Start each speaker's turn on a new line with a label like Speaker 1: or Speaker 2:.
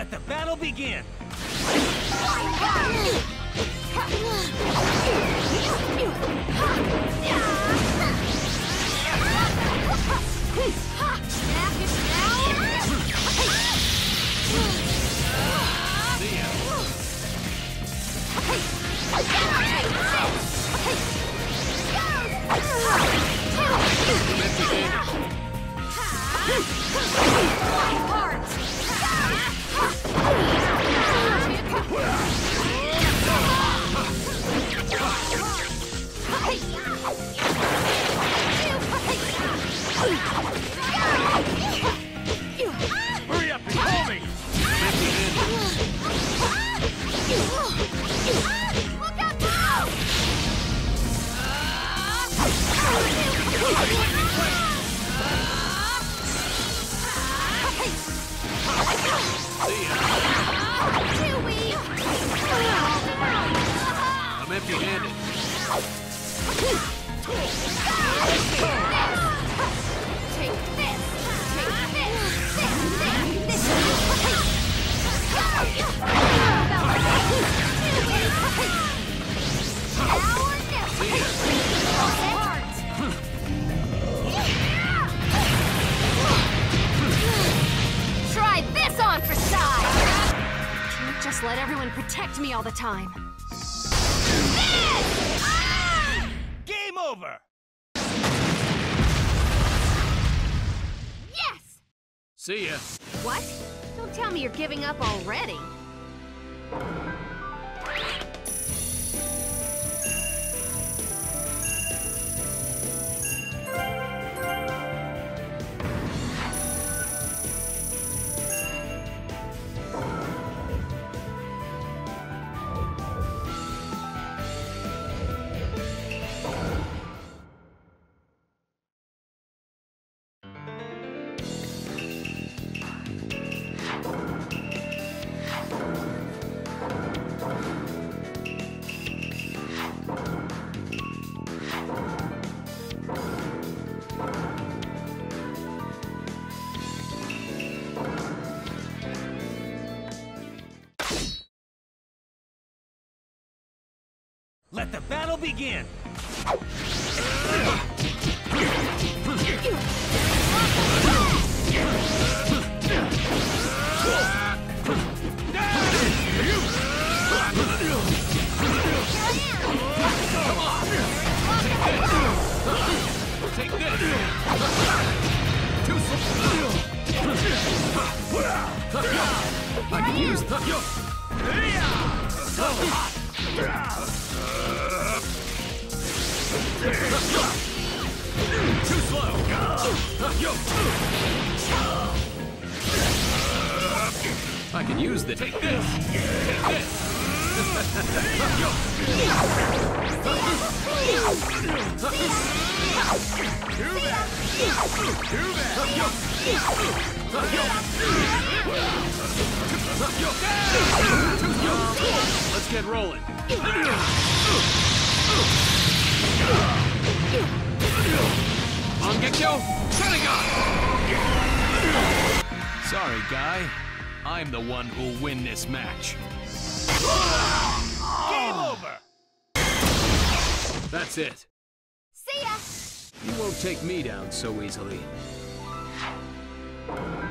Speaker 1: Let the battle begin!
Speaker 2: Hurry up and call me!
Speaker 3: Look out now!
Speaker 2: See ya.
Speaker 3: Too weak!
Speaker 2: I'm empty-handed.
Speaker 3: Take this! Try this on for size! Can't just let everyone protect me all the time.
Speaker 1: Game over!
Speaker 3: Yes!
Speaker 2: See ya.
Speaker 3: What? Don't tell me you're giving up already.
Speaker 1: Let the battle begin!
Speaker 2: Take this! Too slow! I can use the... Too slow! I can use the... Take this! Take this! Too bad! Too bad! Let's get rolling. Mangekyo Sharingan! Sorry, guy. I'm the one who'll win this match.
Speaker 1: Game over!
Speaker 2: That's it.
Speaker 3: See ya!
Speaker 2: You won't take me down so easily.